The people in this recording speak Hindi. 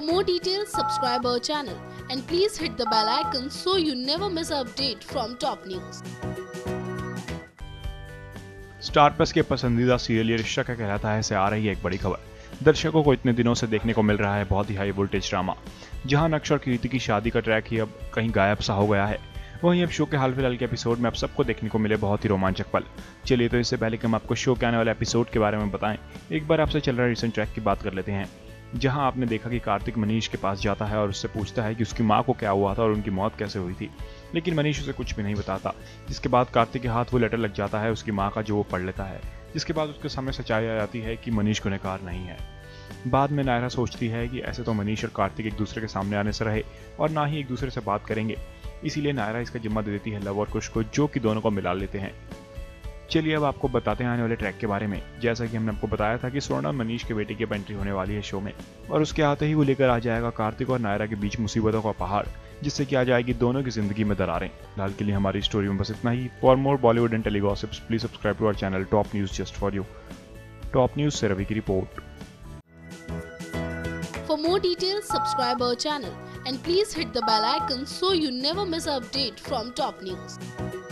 For more details, subscribe our channel and please hit the bell icon so you never miss an update from top news. Star Plus के पसंदीदा सीरियल ये रिश्ता क्या कहलाता है से आ रही है एक बड़ी खबर। दर्शकों को इतने दिनों से देखने को मिल रहा है बहुत ही हाई वोल्टेज ड्रामा, जहां नक्श और कीर्ति की शादी का ट्रैक ही अब कहीं गायब सा हो गया है। वहीं अब शो के हाल फिलहाल के एपिसोड में आप सबको देखने को मिले बहुत ही रोमांचक पल। चलिए तो इससे पहले कि हम आपको शो के आने वाले एपिसोड के बारे में बताएं, एक बार आपसे चल रहा रिसेंट ट्रैक की बात कर लेते हैं, जहां आपने देखा कि कार्तिक मनीष के पास जाता है और उससे पूछता है कि उसकी माँ को क्या हुआ था और उनकी मौत कैसे हुई थी, लेकिन मनीष उसे कुछ भी नहीं बताता। जिसके बाद कार्तिक के हाथ वो लेटर लग जाता है उसकी माँ का, जो वो पढ़ लेता है। जिसके बाद उसके सामने सच्चाई आ जाती है कि मनीष गुनहगार नहीं है। बाद में नायरा सोचती है कि ऐसे तो मनीष और कार्तिक एक दूसरे के सामने आने से रहे और ना ही एक दूसरे से बात करेंगे, इसीलिए नायरा इसका जिम्मा दे देती है लव और कुश को, जो कि दोनों को मिला लेते हैं। चलिए अब आपको बताते हैं आने वाले ट्रैक के बारे में। जैसा कि हमने आपको बताया था कि स्वर्णा मनीष के बेटे की अब एंट्री होने वाली है शो में, और उसके आते ही वो लेकर आ जाएगा कार्तिक और नायरा के बीच मुसीबतों का पहाड़, जिससे कि आ जाएगी दोनों की जिंदगी में दरारें। फिलहाल के लिए हमारी स्टोरी में बस इतना ही। For more Bollywood and tele gossips please subscribe to our channel Top News just for you. Top News से रवि की रिपोर्ट। For more details, subscribe our channel and please hit the bell icon so you never miss an update from top news.